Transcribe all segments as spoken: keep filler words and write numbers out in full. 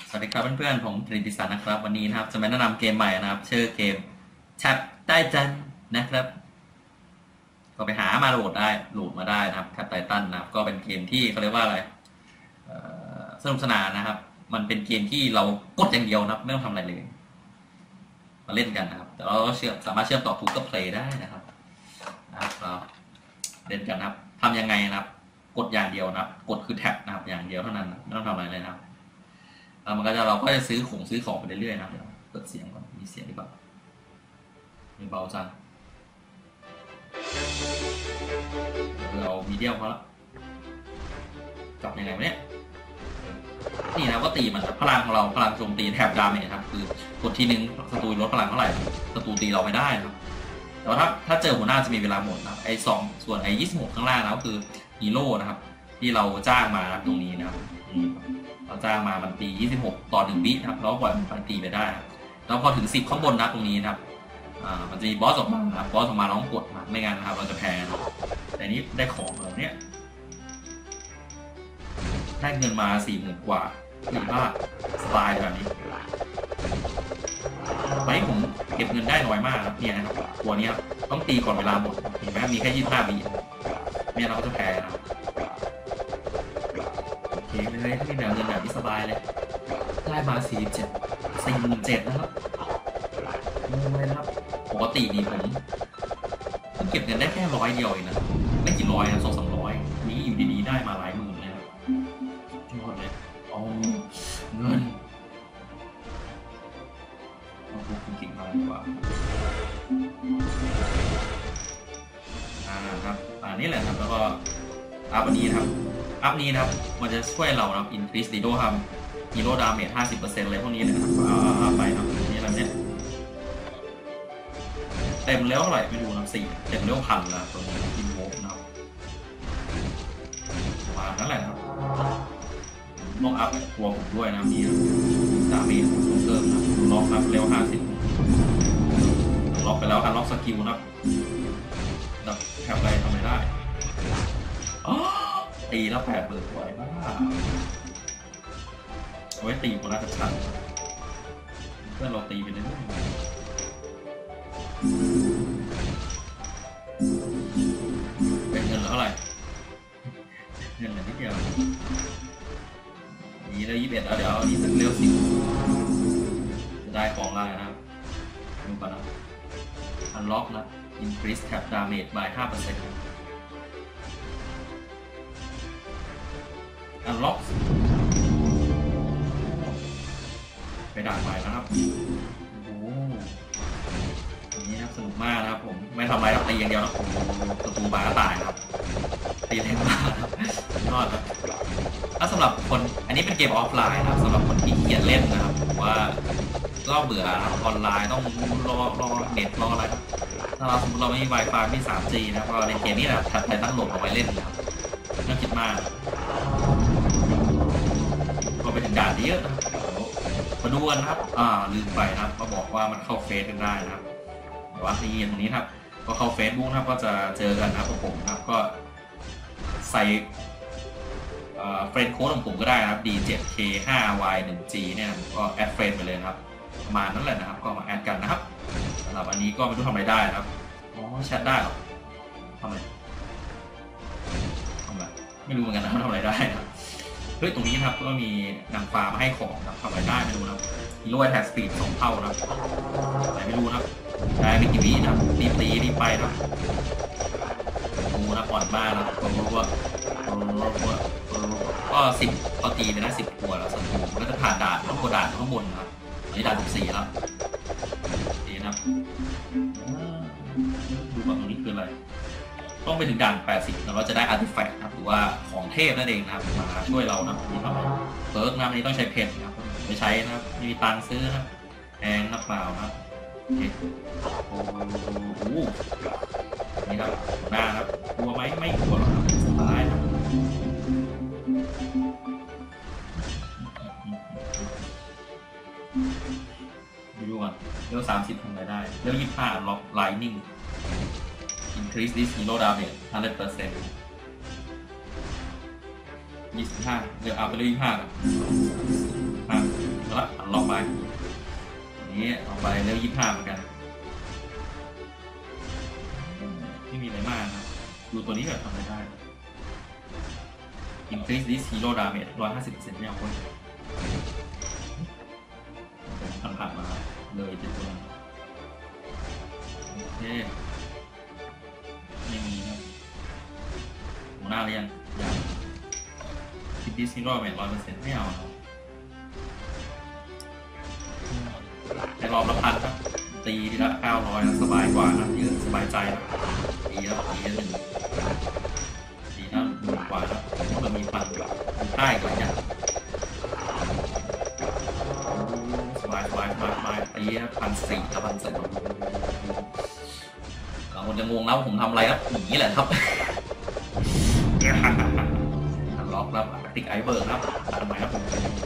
สวัสดีครับเพื่อนๆผมตรีติสันนะครับวันนี้นะครับจะมาแนะนำเกมใหม่นะครับชื่อเกมแท็บไททันนะครับก็ไปหามาโหลดได้โหลดมาได้นะครับแท็บไททันนะครับก็เป็นเกมที่เขาเรียกว่าอะไรสนุกสนานนะครับมันเป็นเกมที่เรากดอย่างเดียวนะครับไม่ต้องทำอะไรเลยมาเล่นกันนะครับแต่เราเชื่อมสามารถเชื่อมต่อ Google Play ได้นะครับนะครับเราเล่นกันนะครับทำยังไงนะครับกดอย่างเดียวนะครับกดคือแท็บนะครับอย่างเดียวเท่านั้นไม่ต้องทำอะไรเลยนะครับแล้วมันก็จะเราก็จะซื้อของซื้อของไปเรื่อยๆนะครับเดี๋ยวเปิดเสียงก่อนมีเสียงหรือเปล่ามีเบาจังเรามีเดียวพอแล้วจับยังไงวะเนี่ยนี่นะก็ตีมันพลังของเราพลังโจมตีแถบดาเมจครับคือกดทีนึงศัตรูลดพลังเท่าไหร่ศัตรูตีเราไม่ได้ครับแต่ว่าถ้าถ้าเจอหัวหน้าจะมีเวลาหมดนะไอ้สองส่วนไอ้ยี่สิบหกข้างล่างนะก็คือฮีโร่นะครับที่เราจ้างมาตรงนี้นะครับเราจ้างมามันตียี่สิบหกต่อหนึ่งวินะครับแล้วปล่อยมันตีไปได้แล้วพอถึงสิบข้างบนนะตรงนี้นะครับอ่ามันจะมีบอสออกมาครับบอสออกมาร้องกดไม่งั้นนะครับเราจะแพ้แต่นี้ได้ของเราเนี่ยได้เงินมาสี่หมื่นกว่าดีมากสบายแบบนี้ไว้ผมเก็บเงินได้น้อยมากครับเนี่ยนะครับตัวนี้ครับต้องตีก่อนเวลาหมดเห็นไหมมีแค่ยี่สิบห้าวิเนี่ยเราก็จะแพ้นะโอเคเลยที่เหนือเงินแบบนี้สบายเลยได้มาสี่เจ็ดสี่หมื่นเจ็ดนะครับงงเลยนะครับปกตินี่ผมต้องเก็บเงินได้แค่ร้อยเดียวเองนะไม่กี่ร้อยนะสองสามร้อยนี้อยู่ดีๆได้มาหลายหมื่นเลยครับหมดเลยเอาเงินเอาพวกจริงๆมาดีกว่าอ่าครับอ่านี่แหละครับแล้วก็อัพอันนี้ครับอัพนี้นะครับมันจะช่วยเราครับ increase hero ครับ hero damage ห้าสิบเปอร์เซ็นต์อะไรพวกนี้นะครับเอาเอาไปครับนี่อะไรเนี่ยเต็มแล้วเท่าไหร่ไม่รู้นะสี่เต็มแล้วพันละตัวนี้อินโวกนะครับมานั่นแหละครับต้องอัพตัวผมด้วยนะมีดาเมจเพิ่มนะล็อกครับเร็วห้าสิบล็อกไปแล้วอันล็อกสกิลนะดับแถบอะไรทำไม่ได้ตีแล้วแปดเปิดไว้บ้าเอาไว้ตีคนละชัดเพื่อนเราตีไปเรื่อยเป็นเงินเท่าไหร่เงินเหลือนิดเดียวนี่เลยยี่สิบเอ็ดแล้วเดี๋ยวนี่สักเร็วสิจะได้ของอะไรนะครับดูก่อนนะอันล็อกนะ increase tab damage by ห้าเปอร์เซ็นต์อันล็อกไปด่านใหม่นะครับโอ้โหอันนี้ครับสนุกมากนะครับผมไม่ทำอะไรครับตีอย่างเดียวนะผมศัตรูบาตายครับตีแรงมากครับยอดครับถ้าสำหรับคนอันนี้เป็นเกมออฟไลน์นะครับสำหรับคนที่เกียดเล่นนะครับว่าก็เบื่อออนไลน์ต้องรอรอเน็ตรออะไรถ้าเราสมมติเราไม่มี Wi-Fi ไม่ ทรี จี นะก็ในเกมนี้แหละถัดไปตั้งโหลดเอาไว้เล่นนะครับไม่ต้องคิดมากก็ไปถึงด่านนี้เยอะนะมาดูกันครับอ่าลืมไปนะครับก็บอกว่ามันเข้าเฟซกันได้นะครับแต่ว่าที่ตรงนี้ครับก็เข้าเฟซบุ๊กนะครับก็จะเจอกันนะครับผมครับก็ใส่เฟรนด์โค้ดของผมก็ได้นะครับ ดี เจ็ด เค ห้า วาย หนึ่ง จี เนี่ยก็แอดเฟรนด์ไปเลยนะครับประมาณนั้นแหละนะครับก็มาแอดกันนะครับสำหรับอันนี้ก็ไม่รู้ทำอะไรได้นะครับอ๋อแชทได้หรอทำอะไรทำอะไรไม่รู้เหมือนกันนะทำอะไรได้ครับเฮ้ยตรงนี้นะครับก็มีนางฟ้ามาให้ของครับทำอะไรได้ไม่รู้นะครับฮีโร่แท็กสปีดสองเท่านะครับอะไรไม่รู้นะครับได้ไม่กี่วินะครับรีบตีรีบไปนะดูนะอ่อนมากนะผมรู้ว่าก็สิบพอตีไปนะสิบตัวแล้วศัตรูก็จะผ่านด่านต้องกดด่านข้างบนนะครับอันนี้ด่านสิบสี่แล้วดีนะครับดูว่าตรงนี้คืออะไรต้องไปถึงด่านแปดสิบแล้วเราจะได้อาร์ติแฟกต์นะครับหรือว่าของเทพนั่นเองนะครับมาช่วยเรานะนี่ครับเพิร์กนะอันนี้ต้องใช้เพชรนะครับไม่ใช้นะครับไม่มีตังค์ซื้อนะแพงนะเปล่านะครับโอ้โหนี่ครับหน้าครับกลัวไหมไม่กลัวหรอกครับสบายนะดูก่อนเร็วสามสิบทำอะไรได้เร็วยี่สิบห้าล็อกไลนิ่ง increase this hero damage ห้าสิบเปอร์เซ็นต์ยี่สิบห้าเดี๋ยวเอาไปเลยยี่สิบห้าห้าล็อกไปนี้เอาไปเร็วยี่ห้าเหมือนกันไม่มีอะไรมากนะดูตัวนี้แบบทำอะไรได้ increase this hero damage ร้อยห้าสิบเปอร์เซ็นต์ไม่เอาไว้ผ่านผ่านมาเลยเป็นตัวโอเคไม่มีนะหัวหน้าเรียนยัง increase hero damage ร้อยเปอร์เซ็นต์ไม่เอาในรอบละพันครับตีทีละเก้าร้อยสบายกว่านะเยอะสบายใจนะตีแล้วตีหนึ่งตีแล้วหนึ่งกว่าแล้วมันมีพันใต้กว่าอย่างสบายสบายสบายสบายตีพันสี่กับพันสี่เราคนจะงงแล้วผมทำอะไรครับอย่างนี้แหละครับล็อกแล้วติกไอเบิร์กครับทำไมครับผม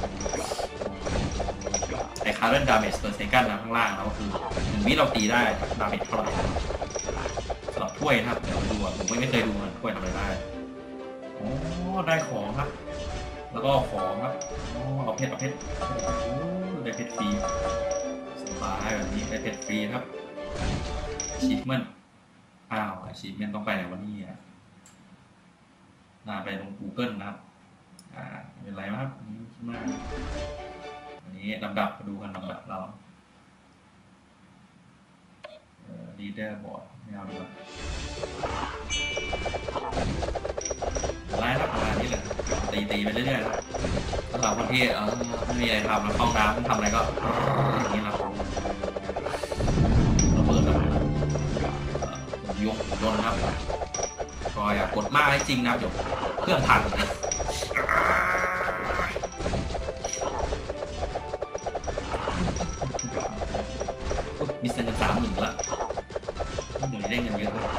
ไอคาร์เรนดาเมจเปอร์เซกันนะข้างล่างแล้วก็คือหนึ่งวิเราตีได้ดาเมจเท่าไหร่สำหรับถ้วยนะครับเดี๋ยวดูผมไม่เคยดูมันถ้วยทำอะไรได้โอ้ได้ของครับแล้วก็ของครับโอ้เอาเพชรเอาเพชรโอ้ได้เพชรฟรีสบายแบบนี้ได้เพชรฟรีครับชีฟเมนอ้าวชีฟเมนต้องไปไหนวันนี้อ่ะน่าไปลง Google นะครับอ่าเป็นไรครับมากอันนี้ลำดับมาดูกันลำดับเราเอ่อ leader board ไม่เอาดีกว่าไล่รับประมาณนี้เลยตีตีไปเรื่อยๆครับสำหรับคนที่เออไม่มีอะไรทำแล้วเข้าน้ำทำอะไรก็อย่างนี้นะระเบิดระเบิดยกยนต์ครับก็อย่ากดมากให้จริงนะเดี๋ยวเครื่องพังมีเงินสามหมื่นละหนึ่งได้เงินเยอะเลย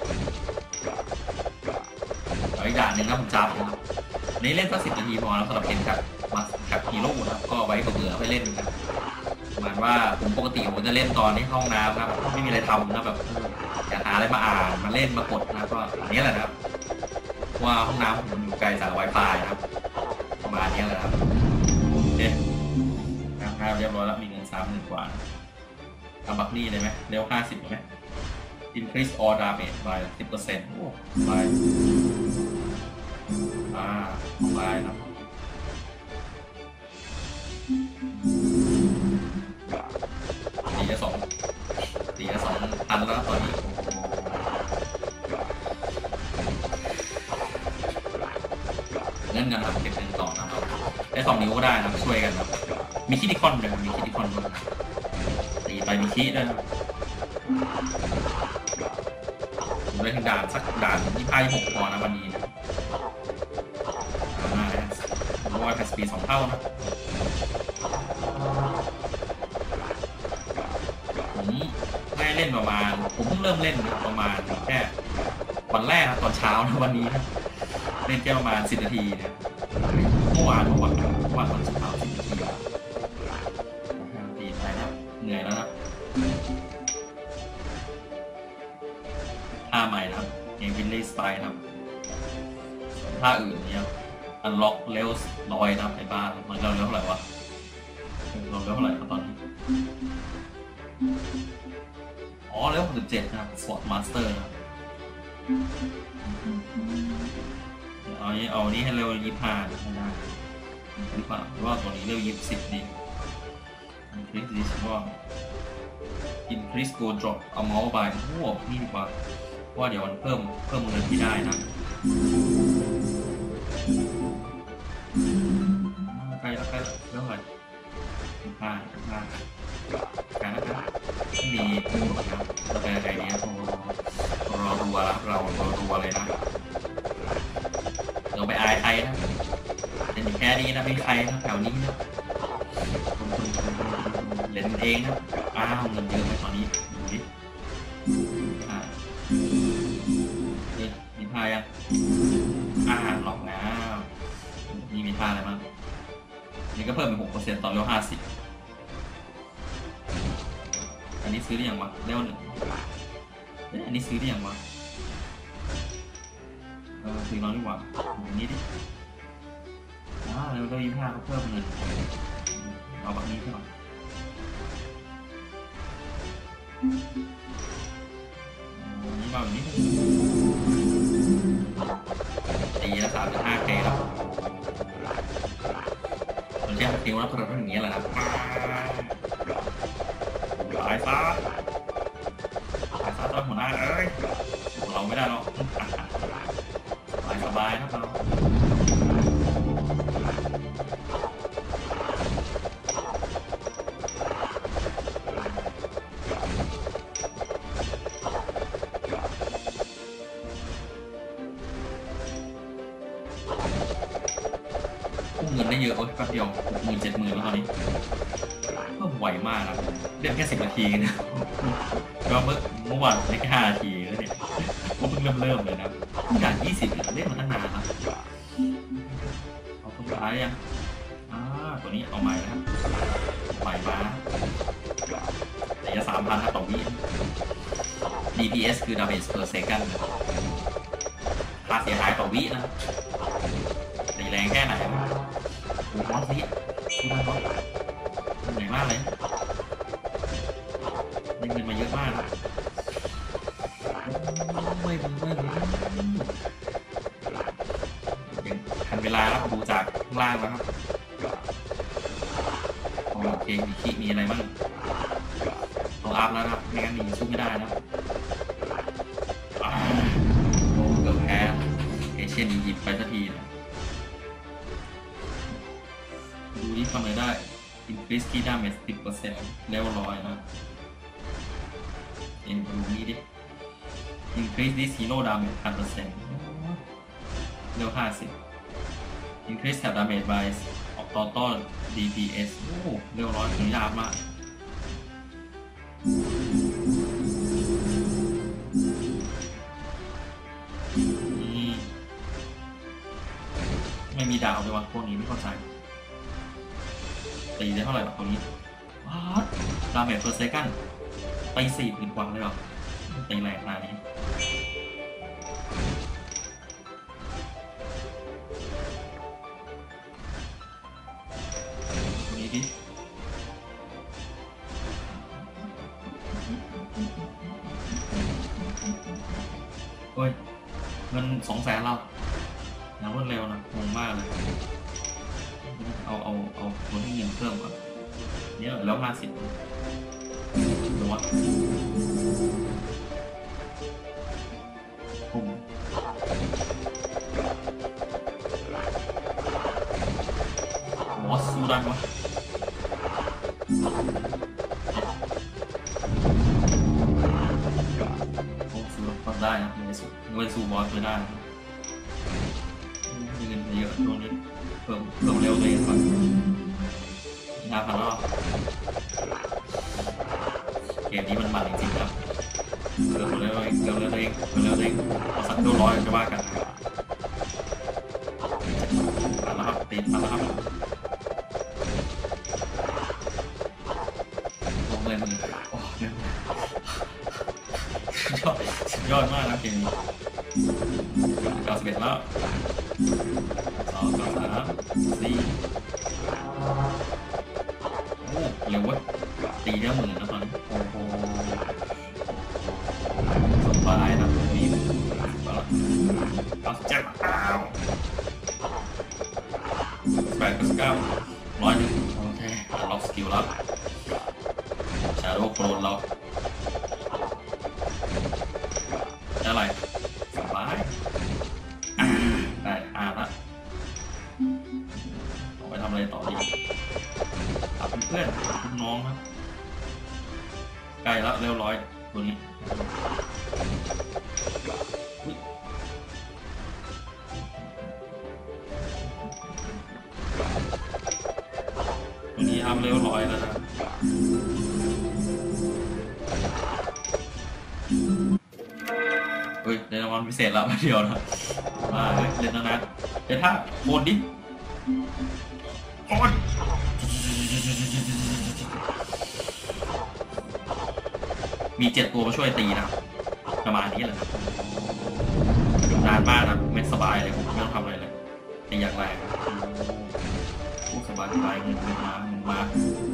อีกด่านหนึ่งนะผมจับนะครับนี่เล่นสักสิบนาทีพอแล้วสำหรับเกมกับมากับฮีโร่นะครับก็ไว้เบื่อไปเล่นกันประมาณว่าผมปกติผมจะเล่นตอนที่ห้องน้ำครับไม่มีอะไรทำนะแบบอยากหาอะไรมาอ่านมาเล่นมากดนะก็อันนี้แหละนะครับว่าห้องน้ำผมอยู่ไกลจาก Wi-Fi ครับประมาณนี้แหละครับโอเคนะครับเรียบร้อยแล้วมีเงินสามหมื่นกว่าทำบักนี่เลยไหมเร็วห้าสิบไหม increase all damage by สิบเปอร์เซ็นต์โอ้ไปอ่าไปครับตีละสองตีละสองพันแล้วตอนนี้เงินกันครับเก็บเงินต่อนะครับได้สองนิ้วก็ได้นะช่วยกันครับมีคิดดิคอนเลยมีคิดดิคอนด้วยตีไปมีคิดด้วยครับผมได้ถึงด่านสักด่านที่พายหกพอนะวันนี้นะมาเพราะว่าแพสปีสองเท่านะผมได้เล่นประมาณผมเพิ่งเริ่มเล่นประมาณแค่วันแรกตอนเช้านะวันนี้นะเล่นแค่ประมาณสิบนาทีเนี่ยเมื่อวานเมื่อวานเมื่อวานตอนเช้าสิบนาทีตีไปแล้วเหนื่อยแล้วครับท่าใหม่นะครับเกมวินเลย์สไตล์นะครับท่าอื่นเนี่ยอันล็อกเร็วลอยนะครับในบ้านมันเราเร็วเท่าไหร่วะเราเร็วเท่าไหร่ครับตอนนี้อ๋อเร็วหกสิบเจ็ดนะครับสวอตมาสเตอร์นะครับเอานี้เอานี้ให้เร็วยี่สิบห้าได้หรือเปล่าหรือว่าตัวนี้เร็วยี่สิบดีincrease this ว่า increase go drop เอาเมาส์ไปโอ้โหนี่ดีกว่าว่าเดี๋ยวมันเพิ่มเพิ่มเงินที่ได้นะใกล้แล้วใกล้แล้วเท่าไหร่ผ่านผ่านการนะครับมีพูดนะครับเราเป็นอะไรเนี่ยรอรัวแล้วเรารอรัวเลยนะเราไปอายใครนะเป็นแค่นี้นะไม่ใครนะแถวนี้นะเล่นเองนะอ้าวเงินเยอะไหมตอนนี้ดูดิอ่ามีท่ายังอ่าหลอกแล้วนี่มีท่าอะไรบ้างนี่ก็เพิ่มเป็นหกเปอร์เซ็นต์ต่อเร็วห้าสิบอันนี้ซื้อได้ยังวะเร็วหนึ่งอันนี้ซื้อได้ยังวะเออซื้อน้อยดีกว่าอันนี้ดิอ่าเร็วเร็วยี่สิบห้าเขาเพิ่มเงินเอาแบบนี้ก่อนนี่มาแบบนี้ตีแล้วสามจุดห้าเคครับมันแค่สกิลแล้วเราต้องอย่างนี้แหละนะสายฟ้าสายฟ้าตอนหัวหน้าเอ้ยเราไม่ได้หรอกสบายสบายครับเราเงินได้เยอะโอ้ยแป๊บเดียวหกหมื่นเจ็ดหมื่นแล้วตอนนี้ก็ไวมากนะเรียกแค่สิบนาทีนะก็เมื่อเมื่อวานได้แค่ห้านาทีแล้วเนี่ยก็เพิ่งเริ่มเริ่มเลยนะด่านยี่สิบเล่นมาตั้งนานนะเอาตัวร้ายยังอ่าตัวนี้เอาใหม่นะครับใหม่มาแต่จะสามพันนะต่อวิ ดี พี เอส คือ damage per second ค่าเสียหายต่อวินะตีแรงแค่ไหนโอ้โหมอสนี้ดูมันก่อนเหนื่อยมากเลยได้เงินมาเยอะมากครับไม่ไม่ไม่ยังทันเวลาแล้วดูจากข้างล่างแล้วครับโอเคมีคีมีอะไรบ้างต้องอัพแล้วครับไม่งั้นมีสู้ไม่ได้นะโอ้เกือบแพ้เอเชียนอียิปต์ไปสักทีนะดูนี่ทำอะไรได้ increase key damage สิบเปอร์เซ็นต์ เลเวลร้อยนะเอ็นดูนี่ดิ increase this hero damage พันเปอร์เซ็นต์ เลเวลห้าสิบ increase tab damage by total ดี พี เอส โอ้เลเวลร้อยถึงยากมากนี่ไม่มีดาวเลยวะพวกนี้ไม่เข้าใจตีได้เท่าไหร่แบบตัวนี้ว้าวดาเมจเพอร์เซกันตีสี่หมื่นกว่าเลยหรอตีแรงขนาดนี้ตัวนี้ดิโอ้ยเงินสองแสนเราอย่างรวดเร็วนะงงมากเลยเอาเอาเอาตัวที่เงินเพิ่มก่อนเนี่ยแล้วห้าสิบดูวะผมมอสสู้ได้ปะโอ้สู้ก็ได้นะไม่สู้ไม่สู้บอสไม่ได้มีเงินเยอะตรงนี้เพิ่มเพิ่มเร็วเลยก่อนห้าพันรอบเกมนี้มันมันจริงๆครับเร็วเร็วเองเร็วเร็วเองเร็วเองเอาสักตัวร้อยจะว่ากันมาแล้วครับตีมาแล้วครับลงเลยมือโอ้ยยอดยอดมากนะเกมนี้เก้าสิบเอ็ดแล้วสองสามสี่โอ้เร็วเว้ยตีได้หมื่นแล้วตอนนี้โอ้โหสบายนะนี่ก็เก้าสิบเจ็ดเก้าแปดเก้าร้อยหนึ่งโอเคล็อกสกิลแล้วชาโดว์โคลนเราได้อะไรสบายได้อาร์ละไปทำอะไรต่อดีหาเพื่อนลูกน้องครับใกล้แล้วเร็วร้อยตัวนี้ตัวนี้อัพเร็วร้อยแล้วนะเฮ้ยในรางวัลพิเศษแล้วมาเดียวนะมาเล่นนะนะเดี๋ยวถ้าโคนดิโคนมีเจ็ดตัวมาช่วยตีนะประมาณนี้แหละครับนานมากนะไม่สบายเลยผมไม่ต้องทำอะไรเลยตีอย่างแรงสบายนไปเงินเงินมาเงินมา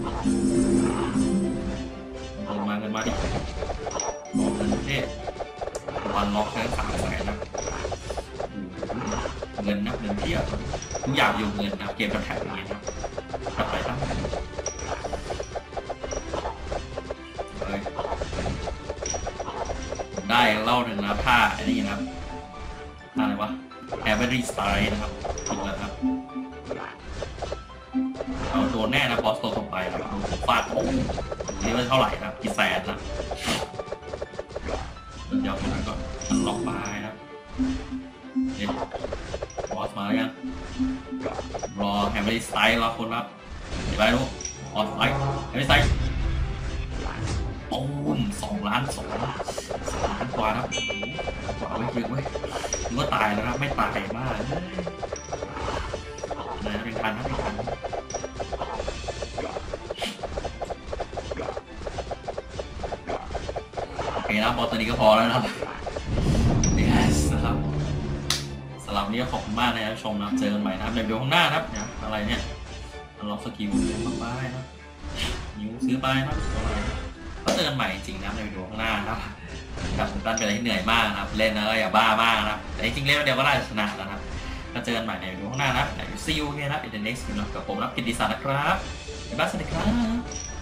เงินมาเงินมาดิบอกเงินประเทศวันล็อกแค่สามแสนนะเงินนะเงินเที่ยวทุกอย่างอยู่เงินนะเกมแถบนี้นะกลับไปตั้งเลยได้เล่าหนึ่งนะผ้าอันนี้นะครับผ้าอะไรวะแอเวอรี่สไตล์นะครับถูกแล้วครับเอาโดนแน่นะบอสตัวต่อไปครับโดนฟาดโอ้นี่มันเท่าไหร่ครับกี่แสนนะเดี๋ยวผมก็ล็อกมาครับเด็ดบอสมาแล้วกันรอแฮมเบอร์สไตล์รอคนรับเดี๋ยวไปดูบอสไลท์แฮมเบอร์สไตล์ปูนสองล้านสองสองล้านกว่าครับกว่าไม่เยอะเว้ยถึงก็ตายแล้วครับไม่ตายมากนะเป็นพันนะเป็นพันโอเคนะบอสตัวนี้ก็พอแล้วนะครับ yes นะครับสำหรับนี้ก็ขอบคุณมากนะครับชมนะเจอกันใหม่นะครับในวิดีโอข้างหน้าครับเนี่ยอะไรเนี่ยล็อกสกิลมาไปนะนิ้วซื้อไปนะอะไรก็เจอกันใหม่จริงนะในวิดีโอข้างหน้านะครับกับตันเป็นอะไรที่เหนื่อยมากนะครับเล่นนะก็อย่าบ้ามากนะแต่จริงๆเล่นเดียวก็ได้ชนะแล้วนะก็เจอกันใหม่ในวิดีโอข้างหน้านะซีอูเนี่ยนะเป็น the next นะกับผมนะกิตติศักดิ์นะครับบ๊ายบายสวัสดีครับ